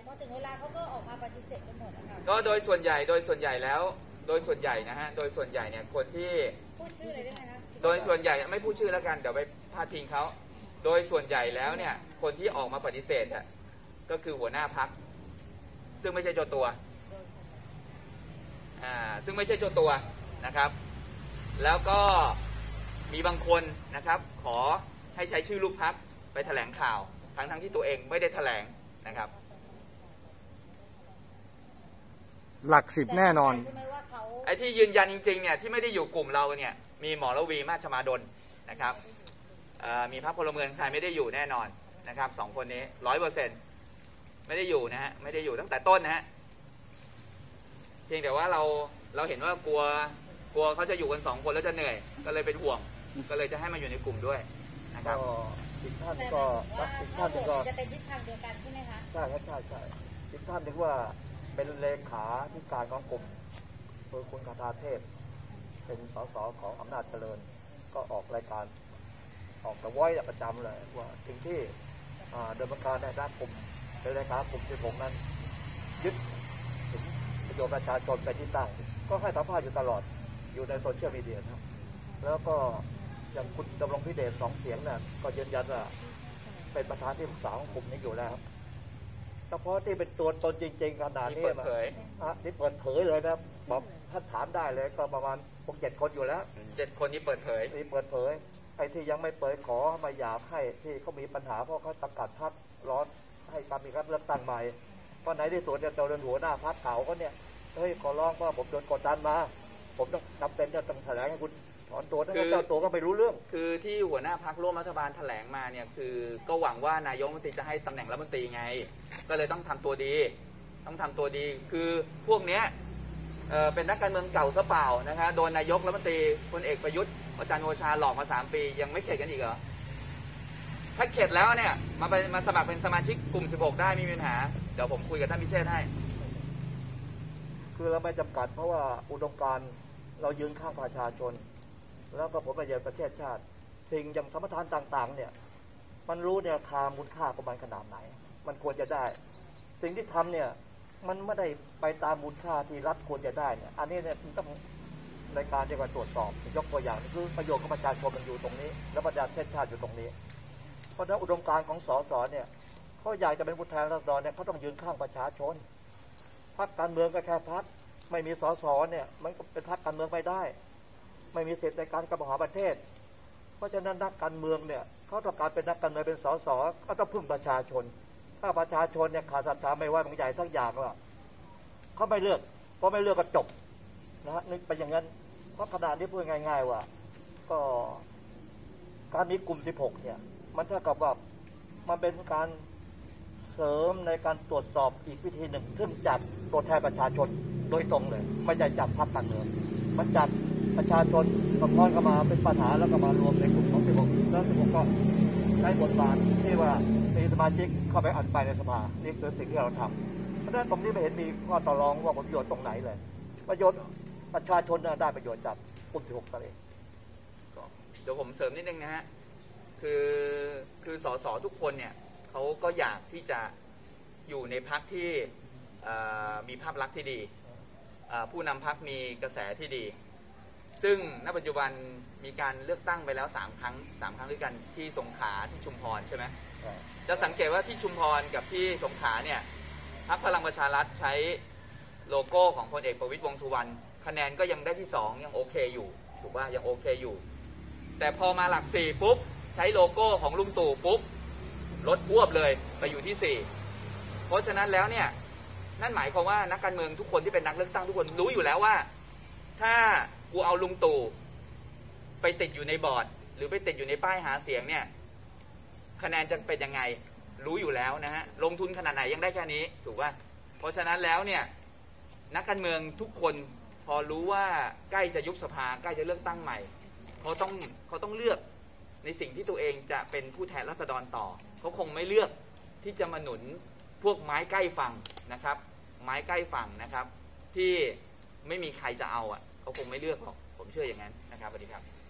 พอถึงเวลาเขาก็ออกมาปฏิเสธกันหมดนะคะก็โดยส่วนใหญ่แล้วโดยส่วนใหญ่นะฮะโดยส่วนใหญ่เนี่ยคนที่พูดชื่อเลยได้ไหมคะโดยส่วนใหญ่ไม่พูดชื่อแล้วกันเดี๋ยวไปพาดพิงเขาโดยส่วนใหญ่แล้วเนี่ยคนที่ออกมาปฏิเสธอ่ะก็คือหัวหน้าพรรคซึ่งไม่ใช่เจ้าตัวซึ่งไม่ใช่เจ้าตัวนะครับแล้วก็มีบางคนนะครับขอให้ใช้ชื่อลูกพรรคไปแถลงข่าวทั้งที่ตัวเองไม่ได้แถลงนะครับหลักสิบแน่นอนไอ้ที่ยืนยันจริงๆเนี่ยที่ไม่ได้อยู่กลุ่มเราเนี่ยมีหมอระวีมาชมาดลนะครับมีพรรคพลเมืองไทยไม่ได้อยู่แน่นอนนะครับสองคนนี้100%ไม่ได้อยู่นะฮะไม่ได้อยู่ตั้งแต่ต้นนะฮะเพียงแต่ว่าเราเห็นว่ากลัวเขาจะอยู่กัน2 คนแล้วจะเหนื่อยก็เลยเป็นห่วงก็เลยจะให้มาอยู่ในกลุ่มด้วยนะครับอีกท่านก็อีกท่านนึงก็จะเป็นทิศทางเดียวกันใช่ไหมคะใช่ครับใช่อีกท่านนึงว่าเป็นเลขาธิการของกลุ่มคือคุณคาถาเทพเป็นสสของอำนาจเจริญก็ออกรายการออกแต่ว้อยประจำเลยว่าสิ่งที่เดิมการในด้านกลุ่มเป็นเลขากลุ่มที่ผมนั้นยึดถึงประโยชน์ประชาชนเป็นที่ตั้งก็ให้สัมภาษณ์อยู่ตลอดอยู่ในโซเชียลมีเดียครับแล้วก็อย่างคุณดำรงพิเดช2 เสียงเนี่ยก็ยืนยันว่าเป็นประธานที่ปรึกษาของกลุ่มนี้อยู่แล้วเฉพาะที่เป็นตัวตนจริงๆขนาดนี้เปิดเผยนี่เปิดเผยเลยนะบอกท่านถามได้เลยก็ประมาณ6-7 คนอยู่แล้ว 7 คนนี้เปิดเผยนี่เปิดเผยไอ้ที่ยังไม่เปิดขอมาอยากให้ที่เขามีปัญหาเพราะเขาตัดกัดพรรคร้อนให้การมีการเลือกตั้งใหม่เพราะไหนที่สุดเนี่ยเจ้าเรือนหัวหน้าพรรคเก่าก็เนี่ยเฮ้ยขอร้องว่าผมโดนกดดันมาผมต้องจำเป็นจะต้องแถลงให้คุณถอนตัวถ้าเจ้าตัวก็ไม่รู้เรื่องคือที่หัวหน้าพรรคร่วมรัฐบาลแถลงมาเนี่ยคือก็หวังว่านายกรัฐมนตรีจะให้ตำแหน่งรัฐมนตรีไงก็เลยต้องทำตัวดีคือพวกเนี้ยเป็นนักการเมืองเก่าซะเปล่านะคะโดนนายกรัฐมนตรีพลเอกประยุทธ์จันทร์โอชาหลอกมา3 ปียังไม่เข็ดกันอีกเหรอถ้าเข็ดแล้วเนี่ยมาสมัครเป็นสมาชิกกลุ่ม16ได้ไม่มีปัญหาเดี๋ยวผมคุยกับท่านพิเชษฐ์ให้คือเราไม่จำกัดเพราะว่าอุดมการณ์เรายืนข้างประชาชนแล้วก็ผมไปเยือนประเทศชาติสิ่งอย่างสมรทานต่างๆเนี่ยมันรู้เนี่ยค่ามูลค่าของมันขนาดไหนมันควรจะได้สิ่งที่ทำเนี่ยมันไม่ได้ไปตามมูลค่าที่รัฐควรจะได้เนี่ยอันนี้เนี่ยต้องในการที่จะตรวจสอบยกตัวอย่างคือประโยชน์ของประชาชนมันอยู่ตรงนี้และประเทศชาติอยู่ตรงนี้เพราะฉะนั้นอุดมการณ์ของสสเนี่ยเขาอยากจะเป็นผู้แทนราษฎรเนี่ยเขาต้องยืนข้างประชาชนพรรคการเมืองก็แค่พรรคไม่มีสสเนี่ยมันก็เป็นพรรคการเมืองไม่ได้ไม่มีสิทธิ์ในการกำกับประเทศเพราะฉะนั้นนักการเมืองเนี่ยเขาต้องการเป็นนักการเมืองเป็นสสก็ต้องพึ่งประชาชนถ้าประชาชนเนี่ยขาดศรัทธาไม่ไว้วางใจสักอย่างว่าเขาไม่เลือกเพราะไม่เลือกก็จบนะฮะนึกไปอย่างนั้นเพราะขนาดนี้พูดง่ายๆว่าก็การมีกลุ่ม16เนี่ยมันเท่ากับว่ามันเป็นการเสริมในการตรวจสอบอีกวิธีหนึ่งซึ่งจากตัวแทนประชาชนโดยตรงเลยไม่ใช่จากพรรคการเมืองมันจากประชาชนสะท้อนเข้ามาเป็นปัญหาแล้วก็มารวมในกลุ่มของ16แล้ว16ก็ได้บทบาทที่ว่ามีสมาชิกเข้าไปอภิปรายในสภานี่คือสิ่งที่เราทำเพราะฉะนั้นตรงนี้ไม่เห็นมีข้อต่อรองว่าผลประโยชน์ตรงไหนเลยประโยชน์ประชาชนได้ประโยชน์จากกลุ่ม16เองเดี๋ยวผมเสริมนิดนึงนะฮะคือสสทุกคนเนี่ยเขาก็อยากที่จะอยู่ในพรรคที่มีภาพลักษณ์ที่ดีผู้นำพรรคมีกระแสที่ดีซึ่งณปัจจุบันมีการเลือกตั้งไปแล้ว3 ครั้งด้วยกันที่สงขลาที่ชุมพรใช่ไหมจะสังเกตว่าที่ชุมพรกับที่สงขลาเนี่ยพรรคพลังประชารัฐใช้โลโก้ของพลเอกประวิตรวงษ์สุวรรณคะแนนก็ยังได้ที่2ยังโอเคอยู่ถูกป่ะยังโอเคอยู่แต่พอมาหลัก4ปุ๊บใช้โลโก้ของลุงตู่ปุ๊บลดควบเลยไปอยู่ที่4เพราะฉะนั้นแล้วเนี่ยนั่นหมายความว่านักการเมืองทุกคนที่เป็นนักเลือกตั้งทุกคนรู้อยู่แล้วว่าถ้ากูเอาลุงตู่ไปติดอยู่ในบอร์ดหรือไปติดอยู่ในป้ายหาเสียงเนี่ยคะแนนจะเป็นยังไงรู้อยู่แล้วนะฮะลงทุนขนาดไหนยังได้แค่นี้ถูกป่ะเพราะฉะนั้นแล้วเนี่ยนักการเมืองทุกคนพอรู้ว่าใกล้จะยุบสภาใกล้จะเลือกตั้งใหม่เขาต้องเลือกในสิ่งที่ตัวเองจะเป็นผู้แทนราษฎรต่อเขาคงไม่เลือกที่จะมาหนุนพวกไม้ใกล้ฝั่งนะครับไม้ใกล้ฝั่งนะครับที่ไม่มีใครจะเอาเขาคงไม่เลือกหรอกผมเชื่ออย่างนั้นนะครับสวัสดีครับ